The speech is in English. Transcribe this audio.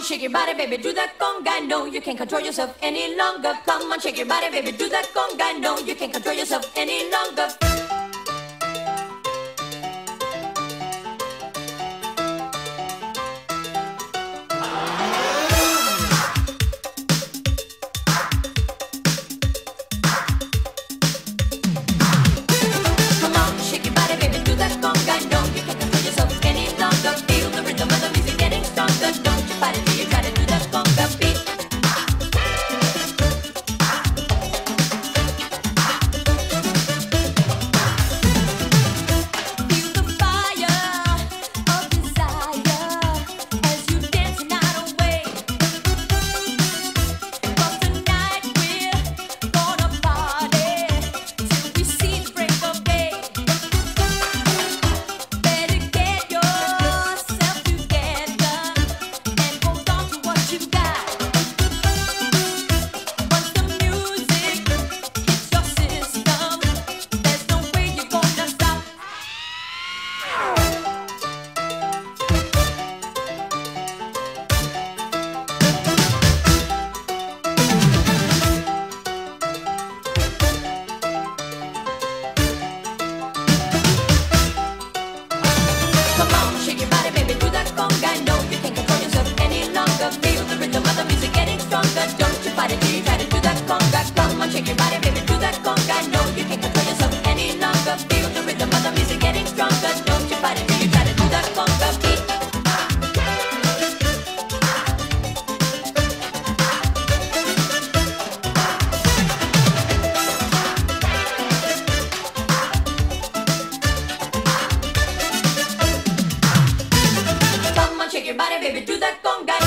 shake your body, baby, do that conga. No, you can't control yourself any longer. Come on, shake your body, baby, do that conga. No, you can't control yourself any longer. Come on, shake your body, baby, do that conga. No, you can't control yourself any longer. Feel the rhythm of the music getting stronger. Don't you fight it till you try to do that conga beat. Feel the fire of desire as you dance the night away. 'Cause tonight we're gonna party till we see the break of day. Better get yourself together and hold on to what you got. Once the music hits your system, there's no way you're gonna stop. Come on, shake your body, baby, do that conga. No, you can't control yourself any longer. Feel the rhythm of the music getting stronger. Don't you fight it till you try to do that conga. Come on, shake your body, baby, do that conga. No, you can't control yourself any longer. Feel the rhythm of the music getting stronger. Don't you fight it till you try to do that conga beat. Come on, shake your body, baby, do that conga.